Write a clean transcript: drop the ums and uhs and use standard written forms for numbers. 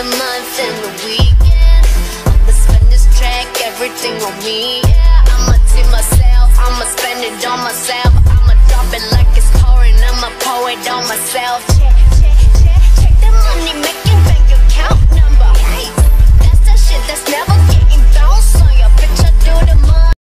the month and the weekend. I'ma spend this track, everything on me, yeah. I'ma take my